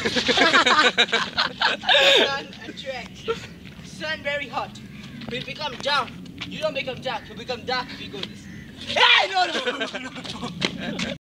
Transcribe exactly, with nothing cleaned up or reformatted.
Sun attracts. Sun very hot. We become dark. You don't become dark. You become dark if you go this. Hey, no, no, no, no, no.